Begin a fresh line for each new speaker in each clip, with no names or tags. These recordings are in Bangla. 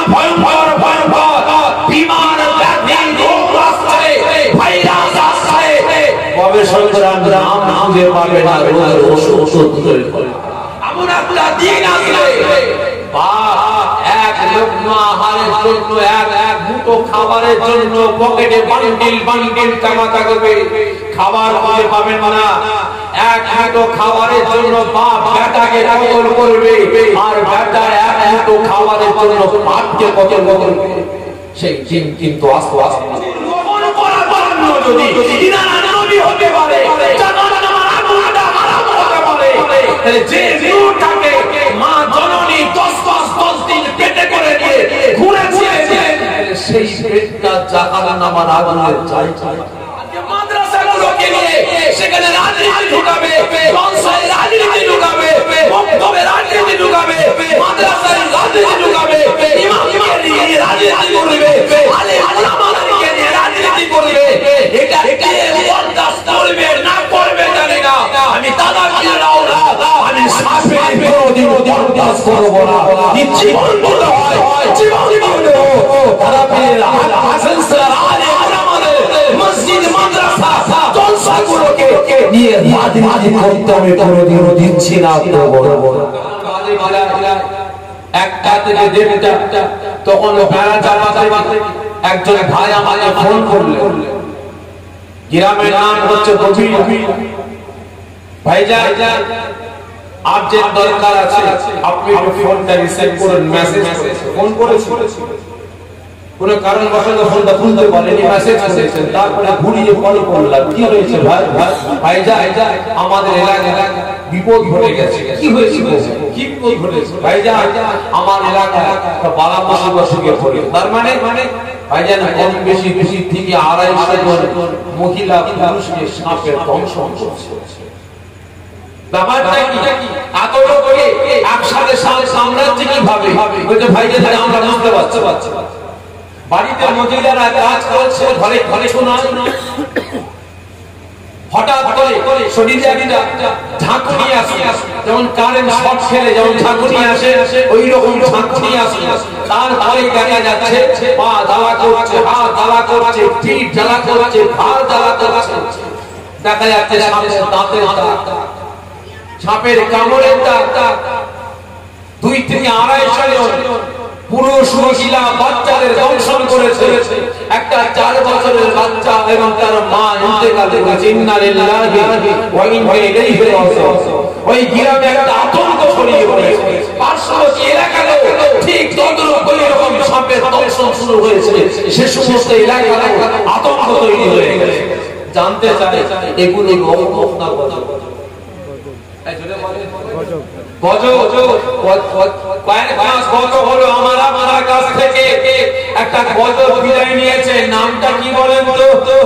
ভয়ঙ্কর ভয়ঙ্কর বিমান ব্যাধি রোগ আসছে, ভাইরাস আসছে, গবেষকরা নাম খুঁজে পাবে না রোগের ওষুধ তৈরি করে। এমন একটা দিন আসলে এক লোকমা আহারের জন্য, এক মুঠো খাবারের জন্য পকেটে বান্ডিল বান্ডিল টাকা থাকবে, খাবার খুঁজে পাবেন না। এক মুঠো খাবারের জন্য বাপ বেটাকে কতল করবে, আর বেটা এক মুঠো খাবারের জন্য বাপকে কতল করবে। সেই দিন কিন্তু আস্তে আস্তে গ্রহণ করার জন্য যদি ইনারা নবী হতে পারে, জান্নাত মারামাটা হারাম হতে পারে, যে রূহটাকে মা জননী 10 দিন পেটে করে নিয়ে ঘুরেছিলেন, সেই পেটটা জাহান্নামের আগুনে যায়। মাদ্রাসাগুলোকে নিয়ে সেখানে রাজনীতি ঢুকাবে, সংসারে রাজনীতি ঢুকাবে, বক্তব্যে রাজনীতি ঢুকাবে, মাদ্রাসায় রাজনীতি ঢুকাবে, ইমামকে নিয়ে রাজনীতি করবে, আলেম ওলামাদেরকে নিয়ে রাজনীতি করবে। এটা কে বরদাস্ত করবে না করবে জানি না। আমি দাদাগিরির আওলাদ, আমি সাফের বিরোধী বরদাস্ত করব না। জীবন দিতে হয়, জীবন দিতে হয়। তারা পীর হাসান স্যার আলেম ওলামাদের মসজিদ মাদ্রাসা জলসাগুলোকে নিয়ে রাজনীতি করতে আমি কোনোদিন দিচ্ছি না। একটা থেকে দেড়টা তখন বেড়া চাপাতে একজন ভাই আমাকে ফোন করলেন, গ্রামের নাম হচ্ছে গভীর। ভাইজান আপনার দরকার আছে, আপনি একটু ফোনটা রিসিভ করুন। মেসেজ ফোন করেছি, কোন কারণ বশত ফোনটা তুলতে পারেনি, মেসেজ করেছেন, তারপরে ঘুরিয়ে কল করলাম, কি হয়েছে ভাই? ভাইজান আমাদের এলাকায় বিপদ ঘটে গেছে। কি হয়েছে? কি বিপদ ঘটেছে? ভাইজান আমার এলাকায় একটা বালা মুসিবতে পড়ে। তার মানে ভাইজান কম বেশি থেকে 250 জন মহিলা পুরুষকে সাপের দংশন করছে। ব্যাপারটা কি? এত লোককে একসাথে সাম্রাজ্য কিভাবে? বলতে ভাইজান আমরা বুঝতে পারছি, বাড়িতে মহিলারা কাজ করছে, ঘরে ঘরে শোনা, হঠাৎ করে শরীরে একটা ঝাঁকুনি আসে, যেমন কারেন্ট শর্ট খেলে যেমন ঝাঁকুনি আসে, ওই রকম ঝাঁকুনি আসে। তারপরে দেখা যাচ্ছে পা জ্বালা করছে, হাত জ্বালা করছে, পিঠ জ্বালা করছে, ঘাড় জ্বালা করছে। দেখা যাচ্ছে দাঁতের দাগ, সাপের কামড়ের দাগ। 2 থেকে 250 জন পুরুষ মহিলা বাচ্চাদের দংশন করেছে। একটা 4 বছরের বাচ্চা এবং তার মা ইন্তেকাল করেছে। ইন্না লিল্লাহি ওয়া ইন্না ইলাইহি রাজিউন। ওই গ্রামে একটা আতঙ্ক ছড়িয়ে পড়েছে। পার্শ্ববর্তী এলাকায় ঠিক তদ্রূপ এরকম সাপের দংশন শুরু হয়েছে। সে সমস্ত এলাকায় আতঙ্ক তৈরি হয়ে গেছে। জানতে চাই এগুলো গজব না গজব? আমার কাছ থেকে একটা গজব বিদায় নিয়েছে। নামটা কি বলেন তো?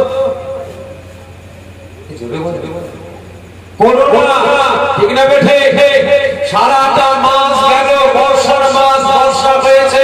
ঠিক না বেঠে? সারাটা মাস গেল, বর্ষার মাস, বর্ষা হয়েছে,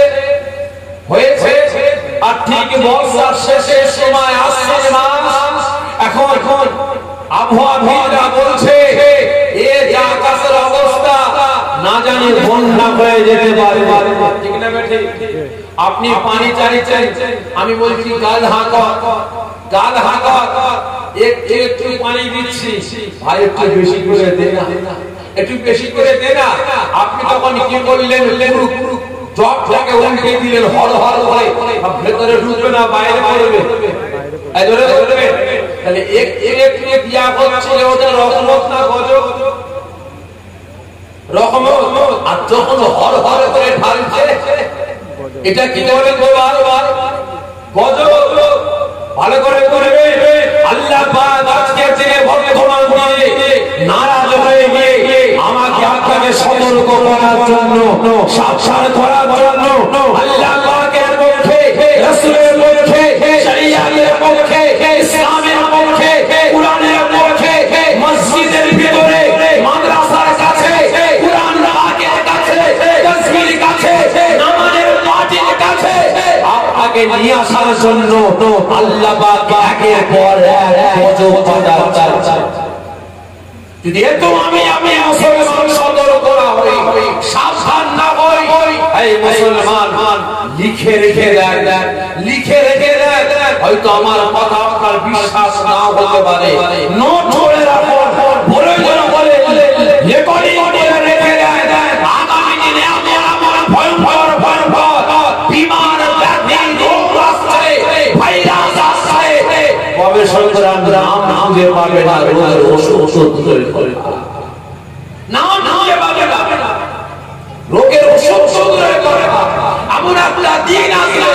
আর ঠিক বর্ষার শেষের সময় আসছে মাস। এখন আবহাওয়াবিদরা বলছে এ যা আকাশের অবস্থা, না জানি বন্যা হয়ে যেতে পারে। ঠিক না বেঠে? আপনি পানি চাইছেন, আমি বলছি গাল হাঁকা, একটু পানি দিচ্ছি, ভাই একটু বেশি করে দে না, একটু বেশি করে দে না। আপনি তখন কি বললেন? জগটাকে উল্টে দিলেন, হর হর করে ভেতরে ঢুকবে না, বাইরে পড়বে। তাহলে একটু দিয়া হচ্ছে ওটা রহমত না গজব? রহমত। আর যখন হর হর করে ঢালছে, এটা কি বলে? গজব। ভালো করে করবে। আল্লাহ পাক আজকের দিনে বর্তমান দিনে নারাজ হয়ে গিয়ে আমাকে আপনাকে সতর্ক করার জন্য, সাবধান করার জন্য আল্লাহ পাকের পক্ষে, রাসূলের পক্ষে, শরীয়তের পক্ষে, ইসলামের পক্ষে, কুরআনের পক্ষে, মসজিদের ভিতরে, মাদ্রাসার কাছে, কুরআন পাকের কাছে, তাসবির কাছে, নামাজের পাটির কাছে আপনাকে নিয়ে আসার জন্য আল্লাহ পাক একের পর এক গজব পাঠাচ্ছেন। যদি এত আমি মুসলমান সতর্ক করা হই, সাবধান না হই, এই মুসলমান লিখে রেখে দেন, লিখে রেখে দেন। হয়তো আমার কথা আপনার বিশ্বাস নাও হতে পারে, নোট করে রাখুন, প্রয়োজন বলে রেকর্ডিং করে রেখে দেন। আগামী দিনে আমার ভয়ঙ্কর বিমান ব্যাধি রোগ আসছে, ভাইরাস আসছে, গবেষকরা নাম খুঁজে পাবে না, রোগের ওষুধ তৈরি করে নাম খুঁজে পাবে না, রোগের ওষুধ তৈরি করে এমন একটা দিন আসবে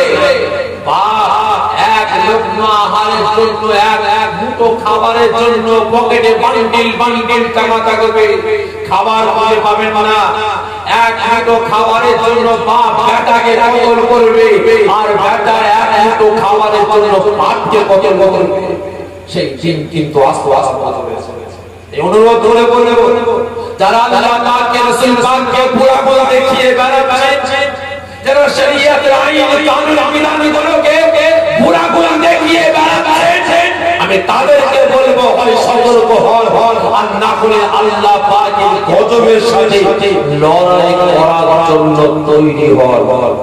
এক লোকমা আহারের জন্য, এক মুঠো খাবারের জন্য পকেটে বান্ডিল বান্ডিল টাকা থাকবে, খাবার পাবেন না। এক মুঠো খাবারের জন্য বাপ বেটাকে কতল করবে, আর বেটা এক মুঠো খাবারের জন্য বাপকে কতল করবে। সেই দিন কিন্তু আস্তে আস্তে এই অনুরোধ করে বলবো, যারা আল্লাহ পাককে রাসূল পাককে পুরা করে দেখিয়ে বেড়াচ্ছেন, যারা শরীয়তের আইন কানুন বিধানগুলোকে পুরা করে দেখিয়ে বেড়াচ্ছেন, আমি তাদেরকে বলবো হয় সতর্ক হন, আর না হলে আল্লাহ পাকের গজবের সাথে লড়াই করার জন্য তৈরি হন।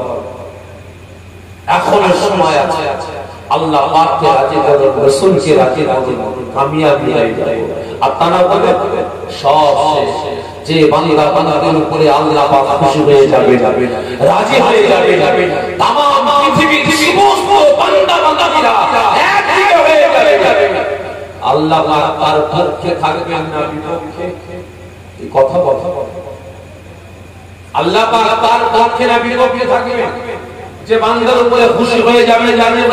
এখনো সময় আছে, আল্লাহ পাককে রাজি করুন, রাসূলকে রাজি করুন, কামিয়াবি হয়ে যাবে। আর তারা বলে সব শেষ, যে বান্দা বান্দাদের উপরে আল্লাহ পাক খুশি হয়ে যাবে, রাজি হয়ে যাবে, तमाम পৃথিবীর সমস্ত বান্দা বান্দারা একদিকে হয়ে যাবে। আল্লাহ পাক তার পক্ষে থাকবেন না বিপক্ষে, এই কথা আল্লাহ পাক তার পক্ষে না বিপক্ষে থাকবেন। যে বান্দার উপরে খুশি হয়ে যাবে,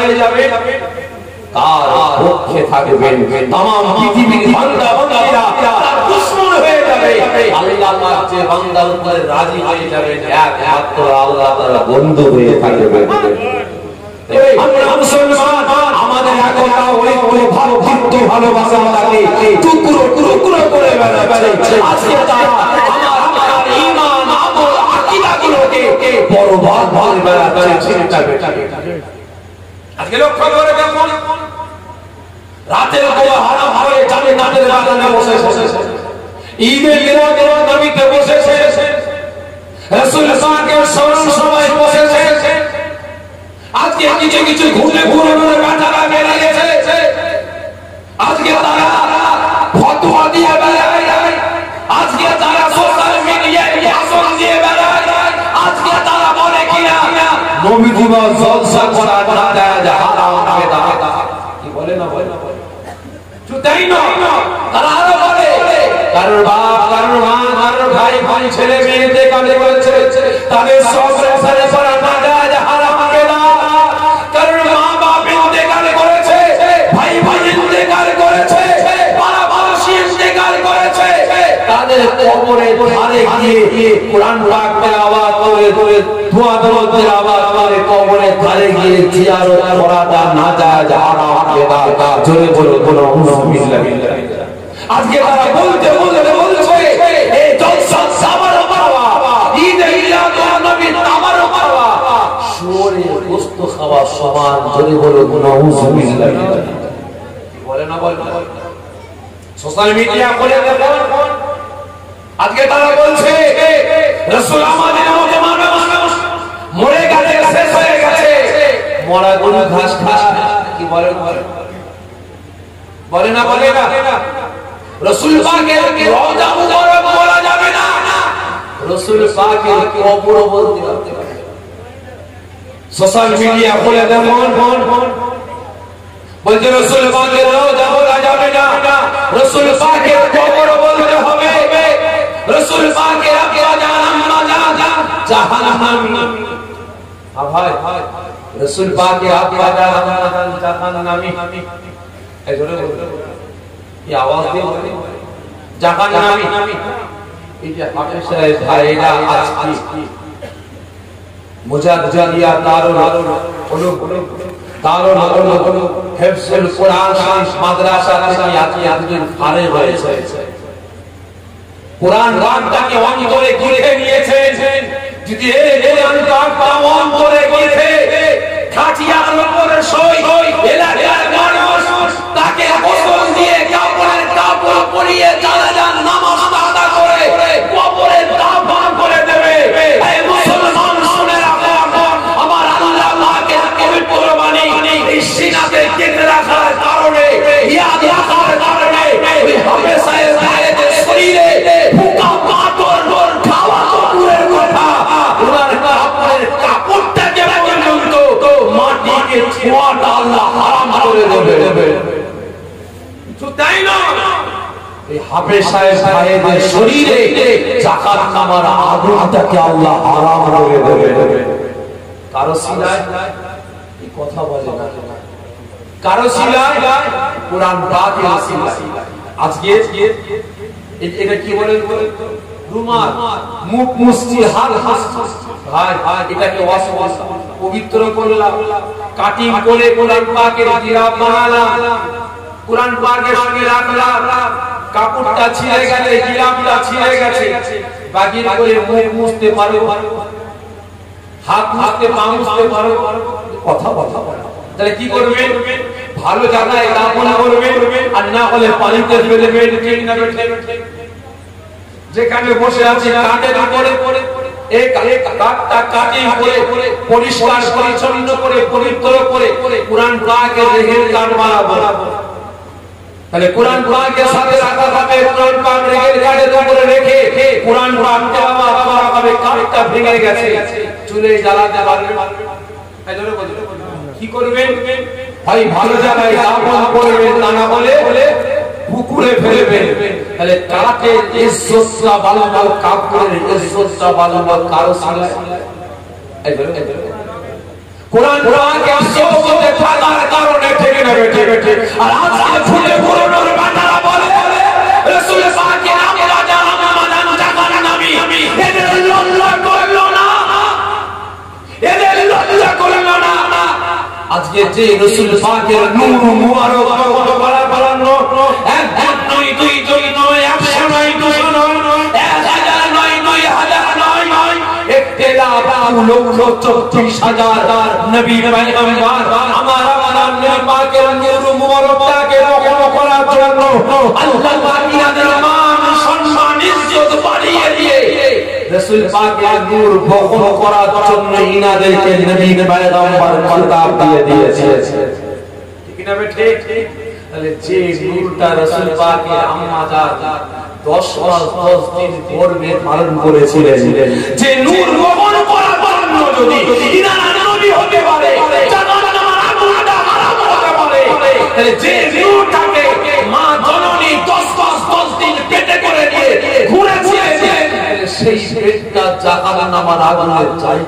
তার পক্ষে থাকবেন। तमाम পৃথিবীর বান্দা বান্দারা তার দুশমন হয়ে যাবে। আল্লাহ পাক যে বান্দার উপরে রাজি হয়ে যাবে, একমাত্র আল্লাহ তাআলা বন্ধু হয়ে থাকবে। আমরা মুসলমান, আমাদের একতা ঐক্য ভাতৃত্ব ভালোবাসা লাগে টুকরো টুকরো করে বেড়াচ্ছে। আজকে তারা আমার ঈমান আমল আকীদাগুলোকে বরবাদ করে বেড়াচ্ছে। আজকে লক্ষ্য করে দেখুন, রাতের বেলা হারাম হয়ে জান্নাতের বাগানে বসেছে, ঈদে মিলাদুন নবীতে বসেছে, রাসূল পাকের স্মরণ সভায় বসেছে। আজকে কিছু ঘুরে কাটারা বেরিয়ে গেছে, আজকে তারা ফতোয়া দিয়ে বেড়ায়, আজকে তারা সোশ্যাল মিডিয়ায় ভাষণ দিয়ে বেড়ায়, আজকে তারা বলে কিনা নবী দিবস জলসা করা জায়েজ হারাম বেদাত। কি বলে না বলে তাই না? তারা আরো বলে কারোর বাপ, কারোর মা, কারোর ভাই ছেলে মেয়েতে কালে বলছে তাদের সব সংসারে করা জায়েজ হারাম বেদাত। কারোর মা বাপ ইন্তেকাল করেছে, ভাই ইন্তেকাল করেছে, পাড়াবাসী ইন্তেকাল করেছে, তাদের কবরে ধারে গিয়ে কোরআন পাক তেলাওয়াত করে দোয়া দরুদের আওয়াজ করে কবরে ধারে গিয়ে জিয়ারত করাটা নাজায়েজ হারাম বেদাত। জোরে বলো বিসমিল্লাহ। আজকে তারা বলছে এই জলসা সামারও মারওয়া, ঈদে মিলাদুন নবী তামারও মারওয়া, শুয়োরের গোশত খাওয়া সমান। জোরে বলো বিসমিল্লাহ। বলে না সোশ্যাল মিডিয়া বলে দেখুন, আজকে তারা বলছে রাসূল আমাদের মতো মানুষ মরে গেছে, শেষ হয়ে গেছে, মরা গরু ঘাস খায়। কি বলে না রাসূল পাকের রওজা মুবারক বলা যাবে না, রাসূল পাকের কবর বলতে হবে। সোশ্যাল মিডিয়া বলে দেখুন, বলছে রাসূল পাকের রওজা বলা যাবে না, রাসূল পাকের কবর বলতে হবে। রাসূল পাকের আব্বা জান আম্মা জান জাহান্নামী। ভাই রাসূল পাকের আব্বা জান আম্মা জান জাহান্নামী। এই জোরে বলতে এই আওয়াজ দিয়ে জাহান্নামী। এই যে হাফেজ ভাইরা আজকে মুজাহিদিয়া দারুল হিফজুল কোরআন মাদ্রাসা থেকে আজকে ফারেগ হয়েছে, কোরআন রাতটাকে অন্তরে গিয়ে নিয়েছেন। যদি এই কোরআনটা অন্তরে গিয়ে খাটিয়ার উপরে সই এলাকার মানুষ তাকে গোসল দিয়ে কাপড় পরিয়ে জানাজার নামাজ আদা করে কবরে দাফন করে দেবে। এই মুসলমান হাফেজ সাহেব ভাইদের শরীরে জাহান্নামের আগুনটাকে আল্লাহ হারাম করে দেবে। কারো সিলায় এই কথা বলে না, কারো সিলায় কোরআন পাকের সিলায়। আজকে এটা কি বলে রুমাল মুখ মুছছি হাত ভাই এটাকে পবিত্র করলাম, কাটিং করে কোরআন পাকের জিরাফ বানালাম, কোরআন পাকের সঙ্গে রাখলাম, কাপড়টা ছিঁড়ে গেছে, জিরাফটা ছিঁড়ে গেছে, বাকি করে মুখ মুছতে পারো, হাত মুছতে পা মুছতে পারো, কথা কথা তাহলে কি করবেন? ভালো জায়গায় দাফন করবেন, আর না হলে পানিতে ফেলে দেবেন। ঠিক না বেঠিক? যেখানে বসে আছে কাঠের উপরে এক কাঠটা কাটিং করে পরিষ্কার পরিচ্ছন্ন করে পবিত্র করে কোরআন পাকের রেহের কাঠ বানাবো। তাহলে কোরআন পাকের সাথে রাখা হবে, কোরআন পাক রেহের কাঠের উপরে রেখে কোরআন পাক তেলাওয়াত করা হবে। কাঠটা ভেঙে গেছে, চুলে জ্বালাতে পারবেন? কি করবেন ভাই? ভালো জায়গায় দাফন করবেন, তা না বলে পুকুরে ফেলবেন। তাহলে কাঠের ইজ্জতটা বানাবো, কাপড়ের ইজ্জতটা বানাবো কারো সিলায়। কোরআন পাকে সোহবতে থাকার কারণে ঠিক না বেঠিক? আর আজকে ফুলে পুরনোর বান্দারা বলে রাসূল পাকের আমরা যারা মাদান জাগান নবী, এদের লজ্জা করলো না, এদের লজ্জা করলো না। আজকে যে রাসূল পাকের নূর মুবারক বাড়ানো, এক নয়, দুই নয়, 100 নয়, 200 নয়, 1000 নয়, 9000 নয়, লক্ষ 34,000 নবী পয়গম্বর আমার নবী পাকের নূর মুবারকটাকে রক্ষা করার জন্য আল্লাহ পাক ইনাদের মান সম্মান ইজ্জত বাড়িয়ে দিয়ে রাসূল পাকের নূর বহন করার জন্য ইনাদেরকে নবী পয়গম্বর খেতাব দিয়ে দিয়েছে। ঠিক না বেঠিক? তাহলে যে নূরটা রাসূল পাকের আম্মা জান 10 মাস 10 দিন পূর্বে ধারণ করেছিলেন, যে নূর বহন করার জন্য যদি ইনারা নবী হতে পারে, জাহান্নামের আগুনটা হারাম হতে পারে, তাহলে যে নূরটাকে মা জননী 10 দিন পেটে করে দিয়ে ঘুরেছিলেন, সেই পেটটা জাহান্নামের আগুনে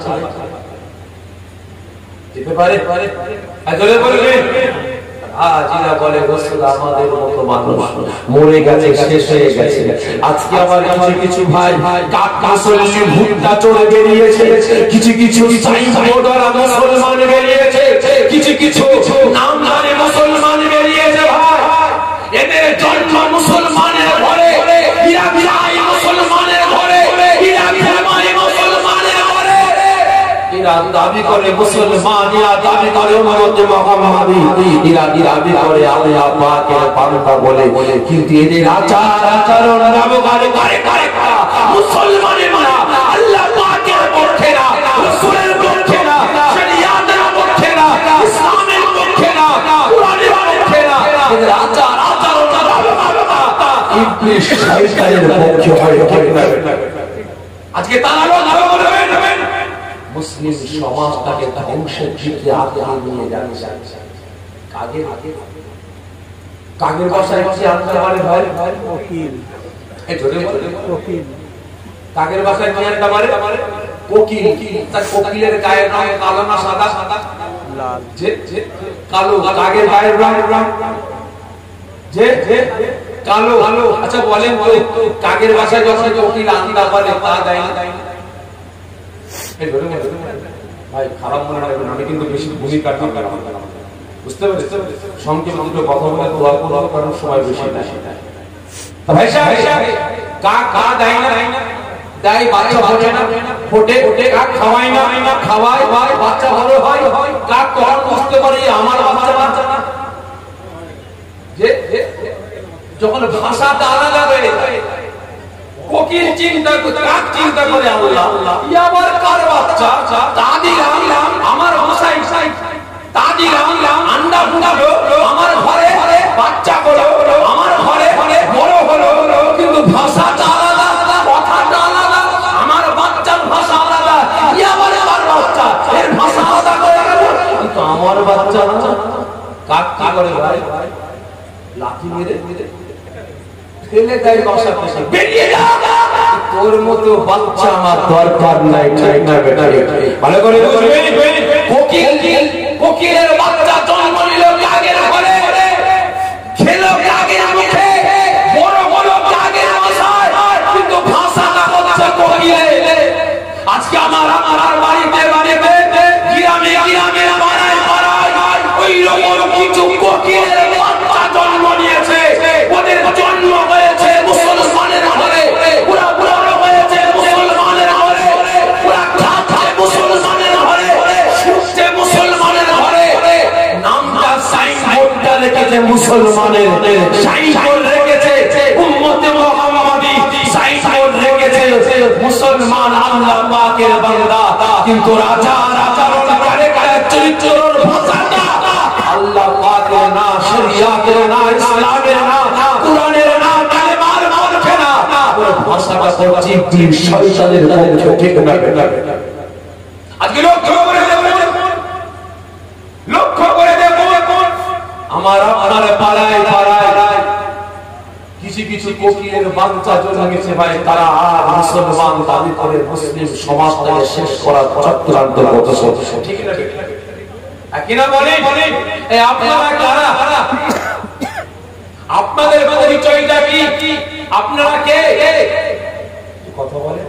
যেতে পারে? আজলে বলবেন আজিরা বলে রাসূল আমাদের মতো মানুষ মরে গেছে, শেষ হয়ে গেছে। আজকে আবার কিছু ভাই কাকসলি ভুট্টা চড়ে বেরিয়েছে, কিছু সাইনবোর্ডওয়ালা মুসলমান বেরিয়েছে, কিছু নামধারী মুসলমান বেরিয়েছে। ভাই এদের জন্ম মুসলমানের ঘরে, এরা বিরাই মুসলমানের ঘরে, এরা বিরাই মুসলমানের ঘরে, এরা দাবি করে মুসলমান, এরা দাবি করে উম্মতে মুহাম্মাদী, এরা দাবি করে আল্লাহ পাকের বান্দা বলে, কিন্তু এদের আচার আচরণ ব্যবহার করে মুসলমানের মানা আল্লাহ পাকের পক্ষে না, রাসূলের পক্ষে না, শরিয়াতের পক্ষে না, ইসলামের পক্ষে না, কোরআনের পক্ষে না। এদের আচার আচরণ ইবলিস শয়তানের পক্ষে হয়। আজকে তারা বলবেন মুসলিম সমাজটাকে ধ্বংসের দিকে আগে নিয়ে যাচ্ছে। কাগের ভাষায় কি আনতে পারে ভাই? কোকিল। কাগের ভাষায় কি আনতে পারে? কোকিল। তার কোকিলের গায়ের রং কালো না সাদা? লাল। যে কালো। কাগের গায়ের রং যে কালো। আচ্ছা বলেন তো কাগের ভাষায় যখন কোকিল আনতে পারে তা দেয় না? ভাই খারাপ মনে রাখবেন, আমি কিন্তু বেশি ভূমিকা বুঝতে পেরেছেন? সংক্ষেপে দুটো কথা বলে দোয়া করব, কারণ সময় বেশি না। ভাই সাহেব কা দেয় না? দেয়, বাচ্চা ফোটে না? ফোটে। কাক খাওয়ায় না? খাওয়ায়, বাচ্চা ভালো হয়। কাক কখন বুঝতে পারে আমার বাচ্চা না? যে যখন ভাষাটা আলাদা হয়ে যায়, কোকিল চিন্তা করে, কাক চিন্তা করে আল্লাহ ই আবার কার বাচ্চা? দাদি রাম আমার ভাষায় দাদি রাম আন্ডা ফুটালো আমার ঘরে, বাচ্চা হলো আমার ঘরে, বড় হলো, কিন্তু ভাষাটা আলাদা, কথাটা আলাদা, আমার বাচ্চার ভাষা আলাদা, ই আবার কার বাচ্চা? এর ভাষা আলাদা করে গেল, কিন্তু আমার বাচ্চা না। কাক কি করে ভাই? লাঠি মেরে ফেলে দেয় বাসা থেকে, বেরিয়ে যা, তোর মতো বাচ্চা আমার দরকার নাই। ঠিক না বেটা? ভালো করে বুঝবে। কোকিলের বাচ্চা জন্ম নিল কাকের ঘরে, খেলো কাকের মুখে, বড় বড় কাকের ভাষায়, কিন্তু ভাষাটা হচ্ছে কোকিলের। আজকে আমার বাড়িতে গ্রামে পাড়ায় ওই রকম কিছু কোকিলের বাচ্চা জন্ম নিয়েছে। ওদের জন্ম হয়েছে মুসলমানের ঘরে, ওরা বড় হয়েছে মুসলমানের ঘরে, ওরা খাচ্ছে মুসলমানের ঘরে, শুচ্ছে মুসলমানের ঘরে। নামটা সাইনবোর্ডটা রেখেছে মুসলমানের, সাইনবোর্ড রেখেছে উম্মতে মুহাম্মাদি, সাইনবোর্ড রেখেছে মুসলমান আল্লাহ পাকের বান্দা। কিন্তু রাজা চরিত্রের ভাষাটা আল্লাহ পাকের না, শরিয়াতের না, ইসলামের না, কুরআনের না, কালেমার পক্ষে না, ওই ভাষাটা হচ্ছে জিন শয়তানের পক্ষে। ঠিক না? আজকে লক্ষ্য করে দেখুন আমার পাড়ায় কিছু কোকিলের বাচ্চা জন্মেছে ভাই, তারা আর মুসলমান দাবি করে মুসলিম সমাজটাকে শেষ করার চক্রান্ত করতেছে। ঠিক না? কিনা বলে আপনারা কারা? আপনাদের পরিচয়টা কি? আপনারা কে? কথা বলে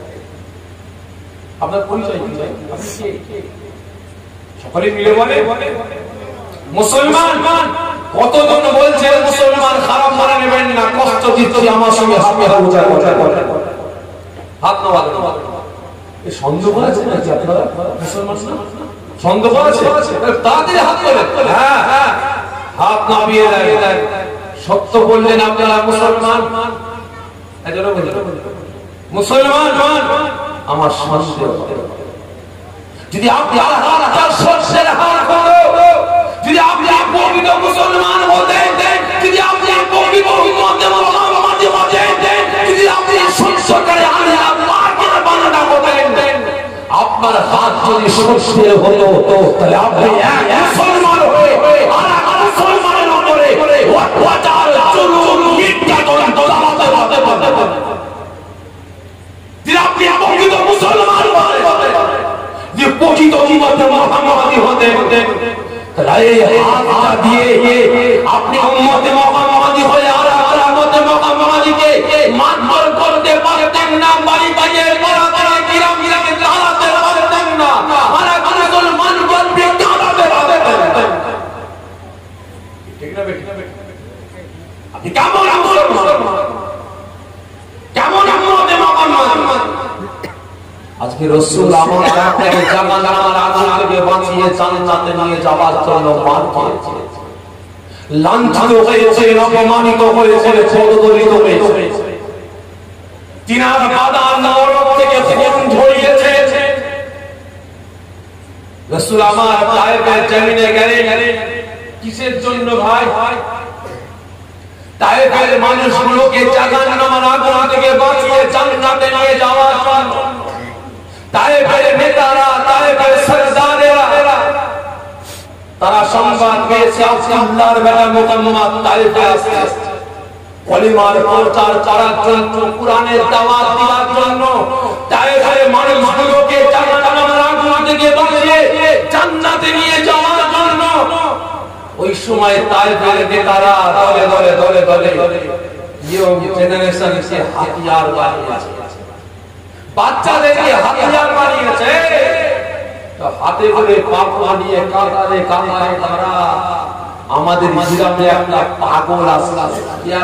আপনার পরিচয় কি? আপনি কে? সকলে মিলে বলে মুসলমান। কতজন বলছে মুসলমান, খারাপ মনে নেবেন না, কষ্ট দিচ্ছি, আমার সঙ্গে হাত নামান। এই সন্দেহ আছে নাকি আপনারা? মুসলমান সন্দেহ আছে? তাদের হাত করে, হ্যাঁ হাত নামিয়ে দেয়। সত্য বললেন আপনারা মুসলমান, মুসলমান আমার সন্দেহ। যদি আপনি সর্ষের হার করো, যদি আপনি প্রকৃত মুসলমান হতেন, যদি আপনি প্রকৃত মুহাম্মাদি হতেন, যদি আপনি সত্যিকারে আল্লাহ পাকের বান্দা হতেন, আপনার হাত যদি সর্ষের হতো, তাহলে আপনি এক মুসলমান হয়ে আর এক মুসলমানের উপরে অত্যাচার, জুলুম, নির্যাতন চালাতে পারতেন। যদি আপনি প্রকৃত মুসলমান হতেন, যে প্রকৃত উম্মতে মুহাম্মাদি হতেন, তাহলে এই হাতটা দিয়ে আপনি উম্মতে মুহাম্মাদি হয়ে আর উম্মতে মুহাম্মাদিকে মারধর করতে পারতেন না, বাড়ি বাড়িয়ে গ্রামে জ্বালাতে পারতেন না, আর মুসলমান বলতে জ্বালাতে পারতেন। ঠিক না? আপনি কেমন মুসলমান, কেমন উম্মতে মুহাম্মাদ? আজকে রাসূল আমার আপনাকে জাহান্নামের আগুন থেকে বাঁচিয়ে জান্নাতে নিয়ে যাওয়ার জন্য মার খেয়েছে, লাঞ্ছিত হয়েছে, অপমানিত হয়েছে, পদদলিত হয়েছে। তিনার বাদান নরক থেকে খুন ঝরিয়েছে। রাসূল আমার তায়েফের জমিনে গেলেন কিসের জন্য ভাই? তায়েফের মানুষগুলোকে জাহান্নামের আগুন থেকে বাঁচিয়ে জান্নাতে নিয়ে যাওয়ার জন্য। তায়েফের নেতারা, তায়েফের সরদারেরা তারা সংবাদ পেয়েছে আল্লাহর বেলা মুহাম্মদ তায়েফে আসছে, কলিমার প্রচার করার জন্য, কুরআনের দাওয়াত দেওয়ার জন্য, তায়েফের মানুষগুলোকে জাহান্নামের আগুন থেকে বাঁচিয়ে জান্নাতে নিয়ে যাওয়ার জন্য। ওই সময় তায়েফের নেতারা দলে ইয়ং জেনারেশনকে হাতিয়ার বানিয়েছে, বাচ্চাদেরকে হাতিয়ার বানিয়েছে। তো হাতে করে পাপা নিয়ে কাতারে তারা আমাদের গ্রামে একটা পাগল আসছে।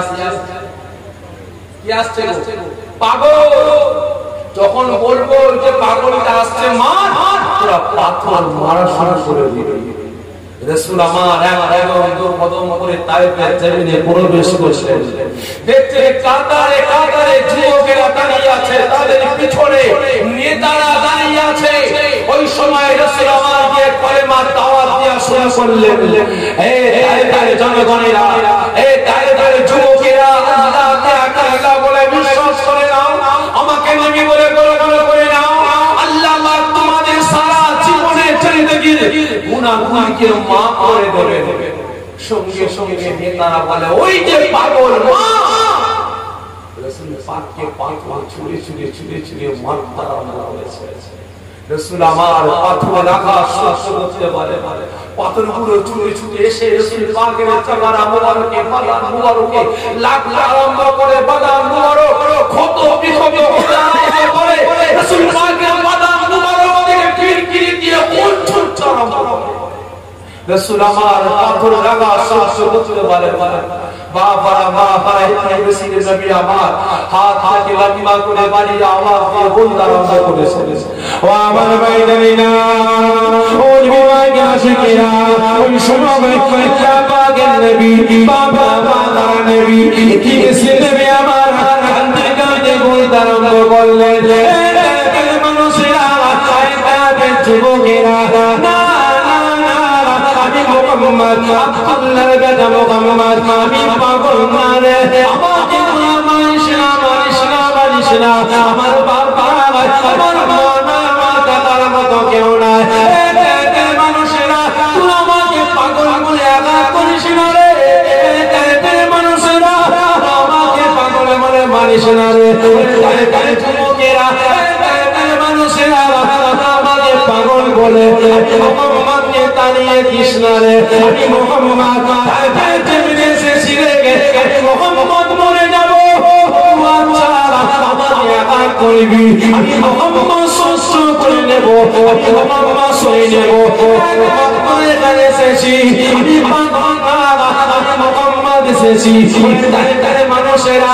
কি আসছে? পাগল। যখন বলবো যে পাগলটা আসছে, মার, পুরো পাথর মারা শুরু করে দিবে। রাসূল আমার এক কদম করে তায়েফের জমিনে প্রবেশ করলেন। দেখতে কাতারে যুবকেরা দাঁড়িয়ে আছে, তাদের পিছনে নেতারা দাঁড়িয়ে আছে। ওই সময় রাসূল আমার গিয়ে কলেমার দাওয়াত দেওয়া শুরু করলেন। এই তায়েফের জনগণেরা, এই তায়েফের যুবকেরা, আল্লাহকে আল্লাহ বলে বিশ্বাস করে নাও, আমাকে নবী বলে গ্রহণ করে নাও। আল্লাহ তোমাদের সারা জীবনের জিন্দেগির গুনাহগুলোকে মাফ করে দেবে। সঙ্গে সঙ্গে নেতারা বলে, ওই যে পাগল, রাসূল পাককে পাথর ছুঁড়ে ছুঁড়ে ছুঁড়ে ছুঁড়ে মারতে আরম্ভ করেছে। রাসূল আমার পাথর রাখা সহ্য করতে পারে, পাথরগুলো ছুঁড়ে ছুঁড়ে এসে রাসূল পাকের চেহারা মোবারকে বাদান মোবারকে লাগতে আরম্ভ করে, বাদান মোবারক ক্ষত বিক্ষত হতে আরম্ভ করে। রাসূল পাকের বাদান মোবারক থেকে কিরকিরি দিয়ে উঠতে আরম্ভ করে। রাসূল আমার পাথর রাখা সহ্য করতে পারে। বাবা ইতনে বেশি নবী আমার হাত থেকে লম্বা করে বাড়িয়ে আওয়াজ দিয়ে বলতে আরম্ভ করেছে, ও আমার ভাইরা, ও নবী আশিকেরা, ওই সময় কয়টা পাগল নবী, বাবা নবী কি বেশি নবী আমার কাঁদতে কাঁদতে বলতে আরম্ভ করলেন, মানুষেরা, যুবকেরা, মোহাম্মদ আব্দুল্লাহর বেটা মোহাম্মদ, আমি পাগল না রে, আমাকে মানিস না, আমার বাবা আমার মা দাদার মতো কেউ নাই, মানুষেরা তুই আমাকে পাগল বলে আঘাত করিস না রে, মানুষেরা আমাকে পাগল বলে মানিস না রে, যুবকেরা মানুষেরা আমাকে পাগল বলে মোহাম্মদকে তাড়িয়ে দিস না রে, আমি মোহাম্মদ এসেছি রে, মোহাম্মদ মরে যাব, আমাকে আঘাত করবি, আমি মোহাম্মদ সুস্থ করে নেব, আমি মোহাম্মদ সই নেব, এখানে এসেছি আমি মোহাম্মদ এসেছি, মানুষেরা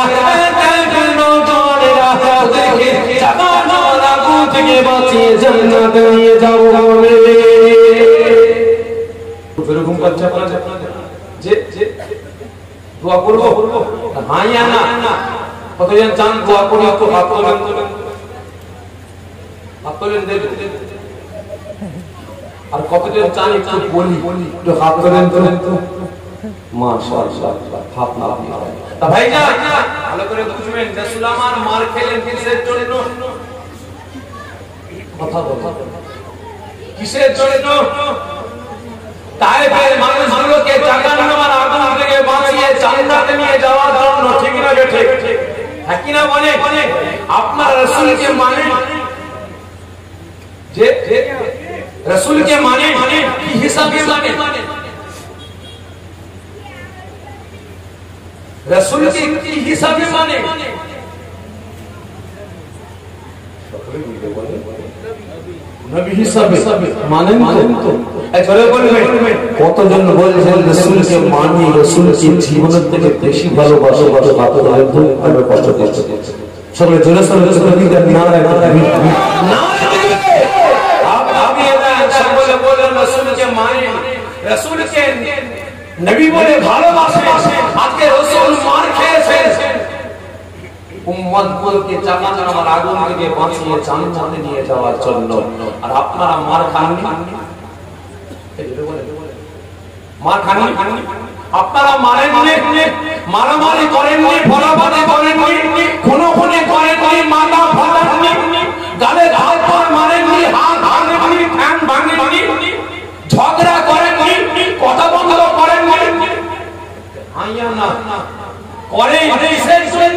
থেকে বাঁচিয়ে জান্নাতে নিয়ে যাবো বলে এরকম করছে আপনাদের যে দোয়া করবো, হাইয়া না কতজন চান দোয়া করি, একটু হাত তোলেন দেবে, আর কতজন চান একটু বলি, একটু হাত তোলেন তো, মাশাআল্লাহ, হাত না তা ভাইজান ভালো করে বুঝবেন, রাসূল আমার মার খেলেন কিসের জন্য, কথা বলো কিসের জন্য, তায়েফের মানুষগুলোকে জাহান্নামের আগুন থেকে বাঁচিয়ে জান্নাতে নিয়ে যাওয়ার জন্য, ঠিক না বেঠে, হ্যাঁ কি না বলে, আপনার রাসূলকে মানে, যে রাসূলকে মানে কি হিসাবে মানে, রাসূলকে কি হিসাবে মানে, নবী হিসাবে মানেন তো, একবারে বলবেন কতজন বলছেন রাসূলকে মানি, রাসূলকে জীবনের থেকে বেশি ভালোবাসো, ভালো কষ্ট করছে, সবাই জোরে সোরে দিবেন না আপনি এটা সকলে বলেন রাসূলকে মানি, রাসূলকে নবী বলে ভালোবাসে, আজকে রাসূল মার খেয়েছে, উম্মতগুলোকে জাহান্নামের আগুন থেকে বাঁচিয়ে জান্নাতে নিয়ে যাওয়ার জন্য, আর আপনারা মার খাননি, মার খাননি, আপনারা মারেননি, মারামারি করেননি, ফলাফলি করেননি, খুনোখুনি করেননি, মাথা ফাটাননি, গালে হাত পা মারেননি, হাত ভাঙেননি, ফ্যান ভাঙেননি, ঝগড়া করেননি, কথা বন্ধ করেননি, আইয়া না করে কিসের জন্য,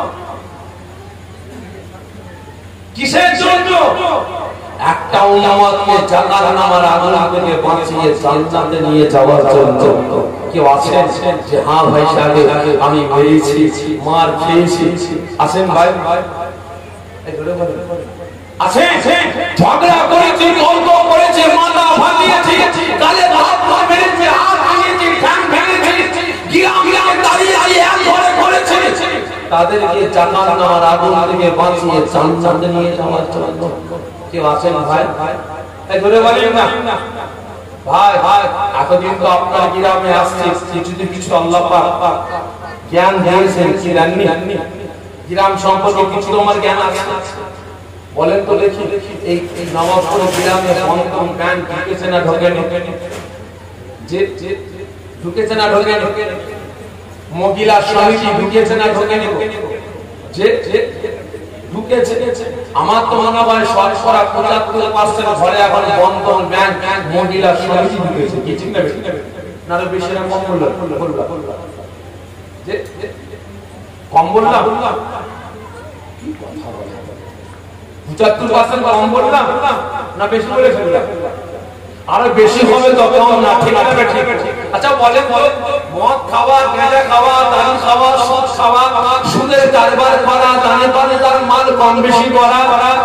কিসের জন্য, একটা উম্মতকে জাহান্নামের আগুন থেকে বাঁচিয়ে জান্নাতে নিয়ে যাওয়ার জন্য। কেউ আছেন যে হ্যাঁ ভাই সাহেব আমি মেরেছি, মার খেয়েছি, আছেন ভাই, আছে ঝগড়া করেছি, তর্ক করেছি, মাথা ফাটিয়েছি, গালে ভাত মেরেছি, হাত ভাঙিয়েছি, ঠ্যাং ভেঙেছি, গিরাম দাঁড়িয়ে এক ঘরে করেছি, তাদেরকে জাহান্নামের আগুন থেকে বাঁচিয়ে জান্নাতে নিয়ে যাওয়ার জন্য কেউ আছেন ভাই, ধরে বলেন না ভাই, এতদিন তো আপনার গ্রামে আসছে, কিছু আল্লাহ পাক জ্ঞান দিয়েছেন, কি জাননি গ্রাম সম্পর্কে কিছু তোমার জ্ঞান আছে, বলেন তো দেখি, এই নবাবপুর গ্রামে বন্ধন ব্যাংক ঢুকেছে না ঢোকেনি, যে ঢুকেছে না ঢোকেনি, মহিলা সমিতি ঢুকেছে না ঢোকেনি, যে ঢুকেছে, আমার তো মনে হয় 75% ঘরে এখন বন্ধন ব্যাংক মহিলা সমিতি ঢুকেছে, কি ঠিক না না বেশি না কম বললাম, যে কম বললাম, 75% কম বললাম না বেশি বলে ফেললাম? আরো বেশি হবে তখন না, ঠিক আছে ঠিক। আচ্ছা বলেন মদ খাওয়া, গাঁজা খাওয়া, দারু খাওয়া, সুদ খাওয়া, সুদের কারবার করা, দানে দানে তার মাল কম বেশি করা,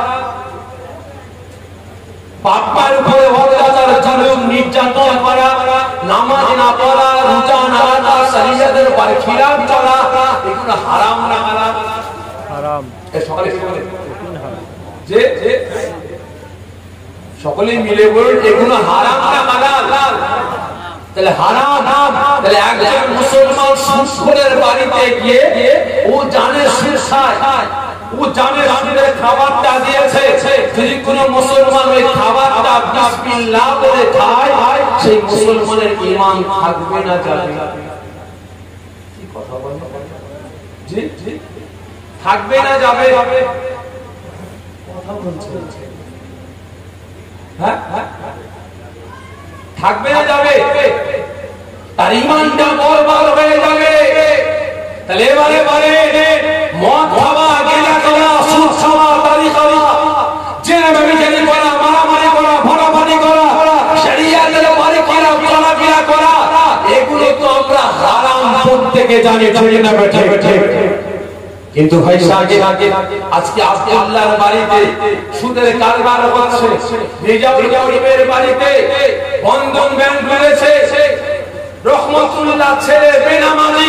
বাবার উপরে অত্যাচার জুলুম নির্যাতন করা, নামাজ না পড়া, রোজা না রাখা, শরীয়তের উপর খিলাফ চলা, এগুলো হারাম না হালাল? হারাম। এই সকলে যে সকলে মিলে বলুন এগুলো হারাম না হালাল? তাহলে হারাম। তাহলে একজন মুসলমান সুদের বাড়িতে গিয়ে ও জানে সুদ খায়, ও জানে সুদের খাবারটা দিয়েছে, যদি কোনো মুসলমান ওই খাবারটা বিসমিল্লাহ বলে খায়, সেই মুসলমানের ঈমান থাকবে না যাবে? কি কথা বলেন? জি জি, থাকবে না যাবে? কথা বলছেন? হ্যাঁ, থাকবে না যাবে? তার ঈমানটা বরবাদ হয়ে যাবে। তাহলে এবারে মদ খাওয়া, গাঁজা খাওয়া, সুদ খাওয়া, তারি খাওয়া, জেনা ব্যভিচারী করা, মারামারি করা, ভাড়াবাড়ি করা, শরিয়াতের বাইরে করা, চলাফেরা করা, এগুলো তো আমরা হারাম প্রত্যেকে জানি, ঠিক না ঠিক? কিন্তু ভাই আজকে আল্লাহর বাড়িতে সুদের কারবার হচ্ছে, রিজার্ভের বাড়িতে বন্ধন ব্যাংক রয়েছে, রহমতুল্লাহ ছেলে বেনামাজি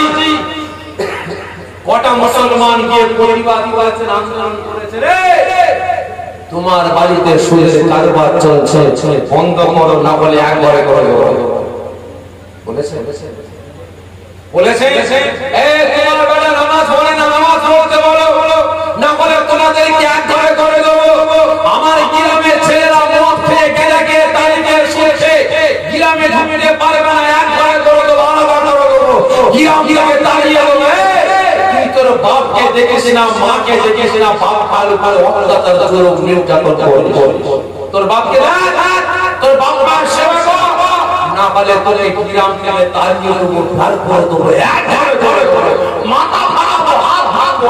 কটা মুসলমান গিয়ে প্রতিবাদ করেছেন, আন্দোলন করেছে, রে তোমার বাড়িতে সুদের কারবার চলছে, বন্ধ করো, না বলে একবারে করে বলেছে তোমার বেটা নামাজ পড়ে না, নামাজ পড়তে বলো, না বলে তোমাদেরকে একবারে করে দেবো। আমার গ্রামের ছেলেরা মদ খেয়ে গেলে তারিখের শুনছে, গ্রামে ঢুকতে পারবে না, একবারে করে দেবো, আলাদা করে দেবো, গ্রামে দাঁড়িয়ে দেবো। তোর বাপকে দেখিস না, মাকে দেখিস না, বাপ কাল উপর অত্যাচার জুলুম নির্যাতন করে, তোর বাপকে তোর বাবার সেবা কর, না বলে তোর এই গ্রাম থেকে তাড়িয়ে দেবো, তারপর দেবো একবারে করে মাথা ভাঙবো, হাত ভাঙবো,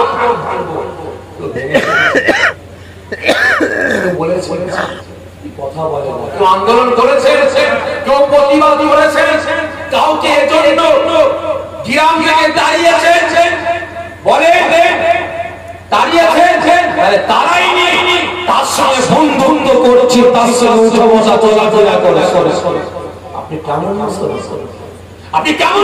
বলেছে কথা বলে, কেউ আন্দোলন করেছে, কেউ প্রতিবাদ করেছে, কাউকে এজন্য গ্রাম থেকে দাঁড়িয়েছে, বলে দাঁড়িয়েছে, তারাই নেই, তার সঙ্গে বন্ধুত্ব করছে, তার সঙ্গে উঠে বসা চলাফেরা করে। আপনি কেমন আপনি কেমন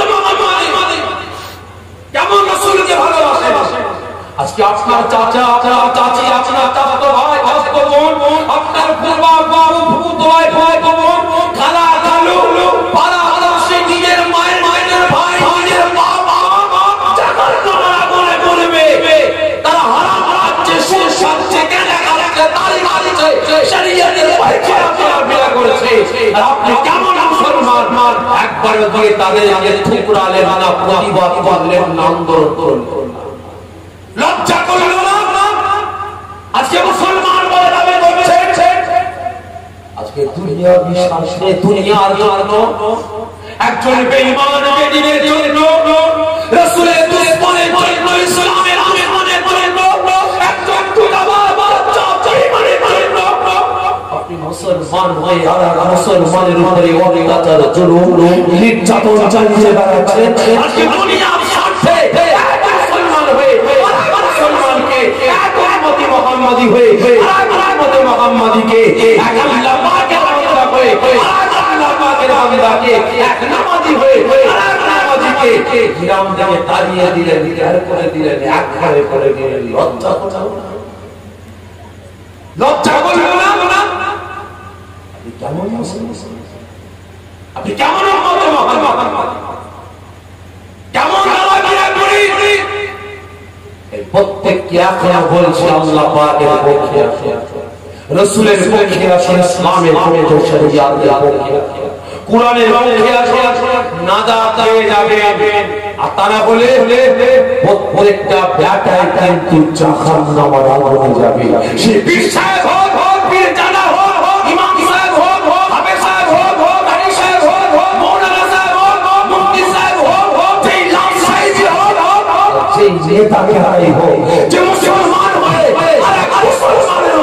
কেমন রাসূলকে ভালোবাসেন? আজকে আপনার চাচা, আপনার চাচি, আপনার চাচাতো ভাই, চাচাতো বোন, আপনার পূর্বা বাবু, ফুফুতো ভাই, ফুফুতো বোন, খালা, খালু, পাড়া আড়াশে নিজের মায়ের ভাই, নিজের বাবা, জাগার করা বলে বলবে, তারা হারাম খাচ্ছে, সুদ খাচ্ছে, গাঁজা খাচ্ছে, তারি মারছে, শরিয়তের বাইরে চলাফেরা করছে, আর আপনি কেমন মুসলমান? একবার দিয়ে তাদের আগে ঠুকরালেন না, প্রতিবাদ করলেন না, আন্দোলন করলেন, লজ্জা করল না? আজকে মুসলমান বলে দাবি করছে, আজকে দুনিয়া বিশ্বাসে, দুনিয়ার জন্য একজন বেঈমান বেদিনের জন্য, রাসূলের দুশমনের জন্য, ইসলামের আমেনের জন্য, একজন খুদাবার বাচ্চা বেঈমানের জন্য আপনি মুসলমান হয়ে আর মুসলমানের উপরে অত্যাচার জুলুম নির্যাতন চালিয়ে বেড়াচ্ছেন। আজকে দুনিয়ার স্বার্থে মুসলমান হয়ে মুহাম্মাদি হয়ে মুহাম্মাদিকে আল্লাহ পাকের বান্দা হয়ে আল্লাহ পাকের বান্দাকে এক নামাজি হয়ে নামাজিকে গ্রাম থেকে তাড়িয়ে দিলেন, বিদায় করে দিলেন, এক ঘরে করে দিলেন। লজ্জা করো না? লজ্জা করো না? আপনি কেমন মুসলমান? আপনি কেমন মুহাম্মদ? কেমন আলাদা করি? প্রত্যেককে এখন বলছি আল্লাহ পাকের পক্ষে আছে, রাসূলের পক্ষে আছে, ইসলামের পক্ষে, শরিয়াতের পক্ষে, কোরআনের পক্ষে আছে, নাজাত পেয়ে যাবেন। আর তারা বলে প্রত্যেকটা ব্যাটাই কিন্তু জাহান্নামের আগুনে যাবে। সে পীর সাহেব হোক, পীর জানা হোক, ইমাম সাহেব হোক, হাফেজ সাহেব হোক, হাজি সাহেব হোক, মাওলানা সাহেব হোক, মুফতি সাহেব হোক, যেই লাম সাহেব হোক, যেই নেতা বিহারী হোক, যে মুসলমান হয় আর এক মুসলমানের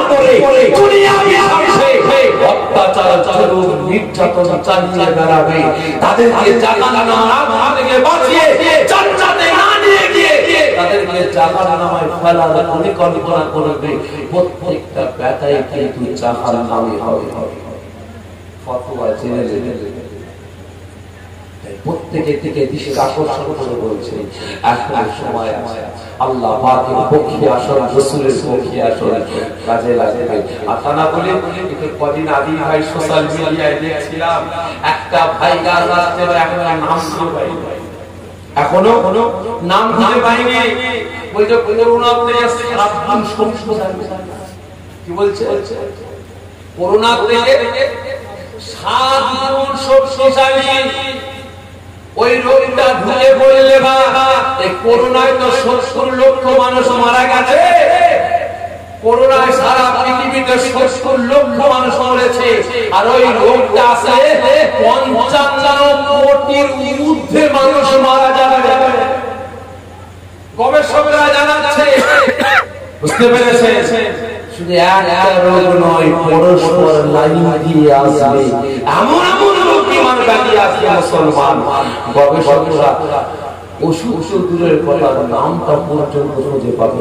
নির্যাতন চালিয়ে বেড়াবে, তাদেরকে জাহান্নাম থেকে বাঁচিয়ে জান্নাতে না নিয়ে গিয়ে তাদেরকে জাহান্নামে ফেলার পরিকল্পনা করবে। প্রত্যেকটা ব্যাটাই কিন্তু জাহান্নামে হবে। ফতোয়া জেনে জেনে প্রত্যেকের দিকে দৃষ্টি আকর্ষণ করে বলছে এখন সময় আছে, আল্লাহ পাকের পক্ষে আসল, রাসূলের পক্ষে আসল কাজে লাগবে। আর তা না বলে কদিন আগে ভাই সোশ্যাল মিডিয়ায় দেখছিলাম একটা ভাইগার রাস্তায় একটা নাম খুঁজে পাই, এখনো নাম খুঁজে পাইনি। ওই যে করোনা থেকে সাবধান সংশোধন কি বলছে, করোনা থেকে 7 গুণ শক্তিশালী ওই রোগটা ঢুকে পড়লে বা এই করোনায় তো 70 লক্ষ মানুষ মারা গেছে, করোনায় সারা পৃথিবীতে 70 লক্ষ মানুষ মরেছে, আর ওই রোগটা আছে 55 কোটির ঊর্ধ্বে মানুষ মারা যাবে। গবেষকরা জানাচ্ছে, বুঝতে পেরেছে, শুধু একটা রোগ নয়, পরস্পর লাইন দিয়ে আসবে এমন এমন রোগ বিমার ব্যাধি আছে মুসলমান। গবেষকরা ওষুধ দূরের কথা নামটা পর্যন্ত খুঁজে পাবে।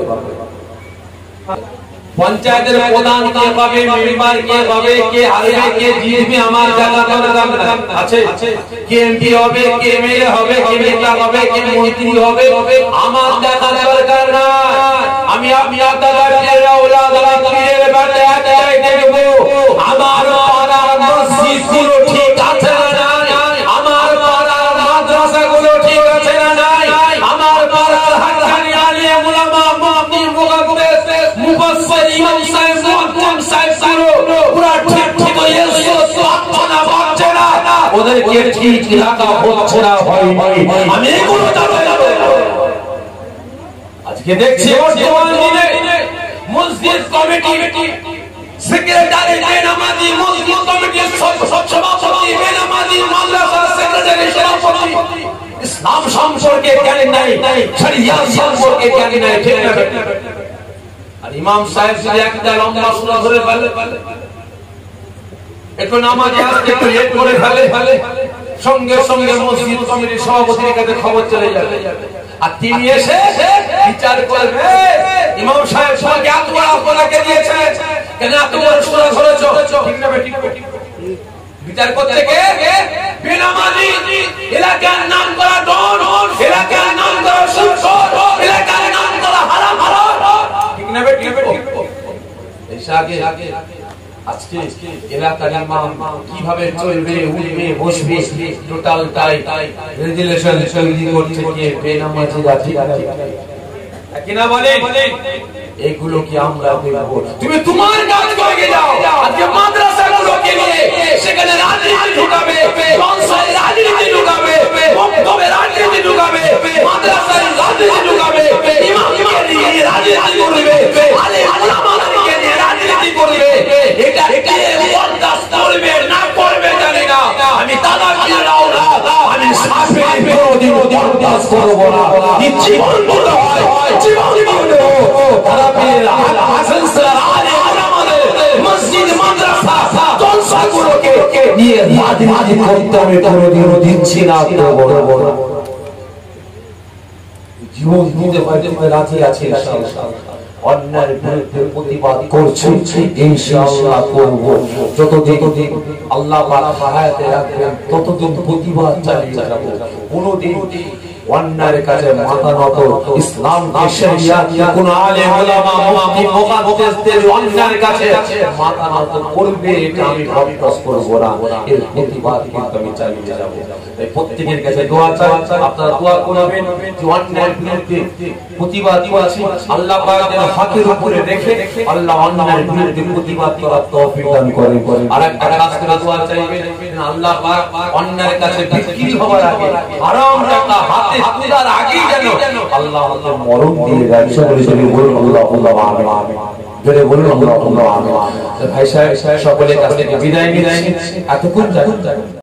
পঞ্চায়েতের প্রধান কে পাবে, মেম্বার কে পাবে, কে হারবে, কে জিতবে আমার জায়গা আছে, কে এমপি হবে, কে এমএলএ হবে, কে নেতা হবে, কে মন্ত্রী হবে, আমার দেখা দরকার না। আমি আপনাদের ওলাদা পীরের বাড়ি একটাই দেখবো, আমার পাড়ার মসজিদগুলো ঠিক আছে না নাই, আমার পাড়ার মাদ্রাসাগুলো ঠিক আছে না নাই, আমার পাড়ার হাক্কানি আলিম উলামা মুফতি মুহাদ্দিস মুফাসসির ইমাম সাহেব মুহাদ্দিস সাহেবগুলো পুরো ঠিক ঠিক হয়েছে, আপনারা ভাবছেন না ওদেরকে ঠিক রাখা হচ্ছে না। আমি এগুলো জানাবো। আজকে দেখছি বর্তমান দিনে মসজিদ কমিটি সেক্রেটারি বেনামাজি, মসজিদ কমিটির সভাপতি বেনামাজি, মাদ্রাসা সেক্রেটারি সভাপতি ইসলাম সম্পর্কে জ্ঞান নাই, শরিয়াত সম্পর্কে জ্ঞান নাই, ঠিক না? আর ইমাম সাহেব যদি একটা লম্বা সূরা ধরে ফেলে, একটু নামাজে আসতে একটু লেট করে ফেলে, সঙ্গে সঙ্গে মসজিদ কমিটির সভাপতির কাছে খবর চলে যাবে, আর তিনি এসে বিচার করবে ইমাম সাহেব সঙ্গে এত বড় আপনাকে দিয়েছে কেন, এত বড় সূরা ধরেছো, ঠিক না? ঠিক বিচার করতে কে? বেনামাজি, এলাকার নাম করা ডন, এলাকার নাম করা সুদ, এলাকার নাম করা হারাম, ঠিক না? ঠিক আগে আজকে এলাকার ইমাম কিভাবে চলবে, উঠবে, বসবে, টোটালটাই রেগুলেশন তৈরি করছে কে? বেনামাজিরা, ঠিক আছে কিনা বলেন? এগুলো কি আমরা দেখব? তুমি তোমার কাজ করে যাও। আজকে মাদ্রাসাগুলোকে নিয়ে সেখানে রাজনীতি ঢুকাবে, সংসারে রাজনীতি ঢুকাবে, বক্তব্যে রাজনীতি ঢুকাবে, মাদ্রাসায় রাজনীতি ঢুকাবে, ইমামকে নিয়ে রাজনীতি করবে, আলেম ওলামাকে নিয়ে রাজনীতি করবে। এটা কে বরদাস্ত করবে না করবে জানি না। আমি দাদা পীরের আওলাদ, আমি সাফের বিরোধী বরদাস্ত করব না। জীবন বড় হয়, জীবন বড় দাদা পীরের হাসান স্যার আলেম ওলামাদের মসজিদ মাদ্রাসা জলসাগুলোকে নিয়ে রাজনীতি করতে আমি কোনোদিনও দিচ্ছি না। বড় বড় জীবন দিতে হয়তো রাজি আছে ইনশাআল্লাহ। অন্যায়ের বিরুদ্ধে প্রতিবাদ করছি ইনশাআল্লাহ করব। যতদিন আল্লাহ পাক হায়াতে রাখবেন ততদিন প্রতিবাদ চালিয়ে যাব। কোনদিন অন্যায়ের কাছে মাথা নত, ইসলামকে শরিয়াত কোন আলেম ওলামা মুফতি মুহাদ্দিসদের অন্যায়ের কাছে মাথা নত করবে এটা আমি বরদাস্ত করব না। এর প্রতিবাদ কিন্তু আমি চালিয়ে যাব। তাই প্রত্যেকের কাছে দোয়া চাই, আপনারা দোয়া করবেন যে অন্যায়ের বিরুদ্ধে প্রতিবাদ করছি আল্লাহ পাক যেন হকের উপরে রেখে আল্লাহ অন্যায়ের বিরুদ্ধে প্রতিবাদ করার তৌফিক দান করেন। আর একটা কাজ করে দোয়া চাইবেন আল্লাহ পাক অন্যায়ের কাছে বিক্রি হওয়ার আগে, হারাম টাকা হাতে তোলার আগেই যেন আল্লাহ আমাদের মরণ দিয়ে দেন। সকলে বলুন আল্লাহুম্মা আমিন। জোরে বলুন আল্লাহুম্মা আমিন। ভাই সাহেব সকলের কাছ থেকে বিদায় নিচ্ছি। এতক্ষণ